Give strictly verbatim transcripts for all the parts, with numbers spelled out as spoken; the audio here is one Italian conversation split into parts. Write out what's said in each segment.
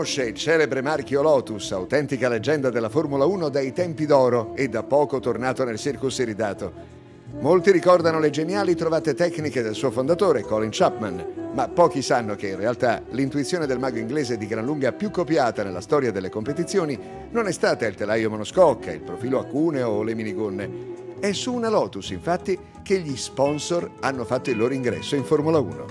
conosce il celebre marchio Lotus, autentica leggenda della Formula uno dai tempi d'oro e da poco tornato nel circus iridato. Molti ricordano le geniali trovate tecniche del suo fondatore, Colin Chapman, ma pochi sanno che in realtà l'intuizione del mago inglese di gran lunga più copiata nella storia delle competizioni non è stata il telaio monoscocca, il profilo a cuneo o le minigonne. È su una Lotus, infatti, che gli sponsor hanno fatto il loro ingresso in Formula uno.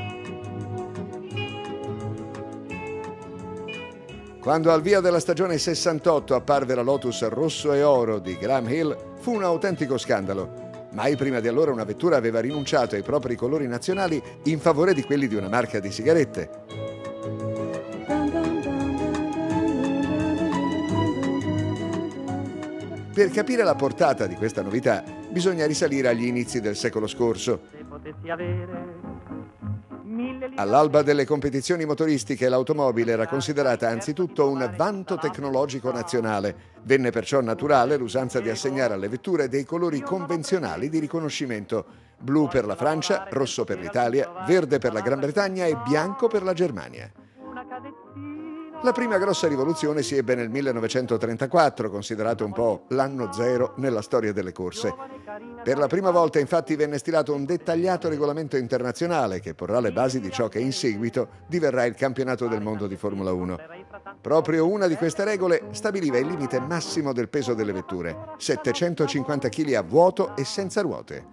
Quando al via della stagione sessantotto apparve la Lotus rosso e oro di Graham Hill, fu un autentico scandalo. Mai prima di allora una vettura aveva rinunciato ai propri colori nazionali in favore di quelli di una marca di sigarette. Per capire la portata di questa novità bisogna risalire agli inizi del secolo scorso. All'alba delle competizioni motoristiche l'automobile era considerata anzitutto un vanto tecnologico nazionale. Venne perciò naturale l'usanza di assegnare alle vetture dei colori convenzionali di riconoscimento: blu per la Francia, rosso per l'Italia, verde per la Gran Bretagna e bianco per la Germania. La prima grossa rivoluzione si ebbe nel millenovecentotrentaquattro, considerato un po' l'anno zero nella storia delle corse. Per la prima volta infatti venne stilato un dettagliato regolamento internazionale che porrà le basi di ciò che in seguito diverrà il campionato del mondo di Formula uno. Proprio una di queste regole stabiliva il limite massimo del peso delle vetture, settecentocinquanta chili a vuoto e senza ruote.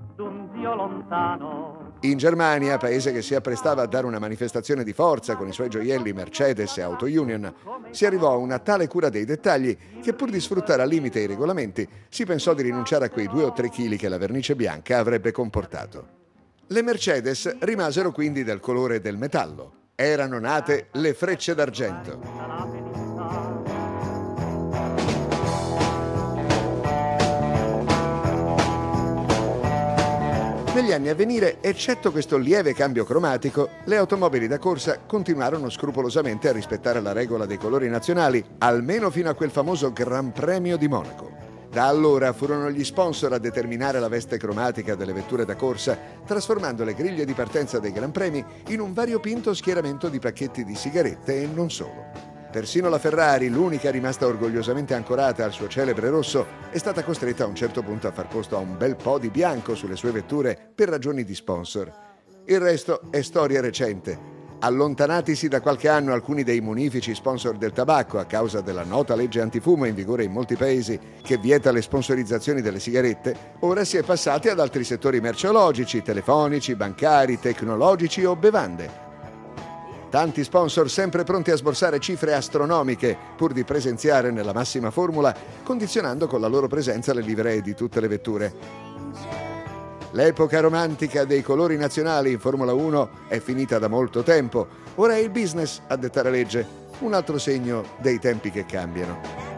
In Germania, paese che si apprestava a dare una manifestazione di forza con i suoi gioielli Mercedes e Auto Union, si arrivò a una tale cura dei dettagli che, pur di sfruttare al limite i regolamenti, si pensò di rinunciare a quei due o tre chili che la vernice bianca avrebbe comportato. Le Mercedes rimasero quindi del colore del metallo. Erano nate le frecce d'argento. Negli anni a venire, eccetto questo lieve cambio cromatico, le automobili da corsa continuarono scrupolosamente a rispettare la regola dei colori nazionali, almeno fino a quel famoso Gran Premio di Monaco. Da allora furono gli sponsor a determinare la veste cromatica delle vetture da corsa, trasformando le griglie di partenza dei Gran Premi in un variopinto schieramento di pacchetti di sigarette e non solo. Persino la Ferrari, l'unica rimasta orgogliosamente ancorata al suo celebre rosso, è stata costretta a un certo punto a far posto a un bel po' di bianco sulle sue vetture per ragioni di sponsor. Il resto è storia recente. Allontanatisi da qualche anno alcuni dei munifici sponsor del tabacco a causa della nota legge antifumo in vigore in molti paesi che vieta le sponsorizzazioni delle sigarette, ora si è passati ad altri settori merceologici, telefonici, bancari, tecnologici o bevande. Tanti sponsor sempre pronti a sborsare cifre astronomiche pur di presenziare nella massima formula, condizionando con la loro presenza le livree di tutte le vetture. L'epoca romantica dei colori nazionali in Formula uno è finita da molto tempo. Ora è il business a dettare legge, un altro segno dei tempi che cambiano.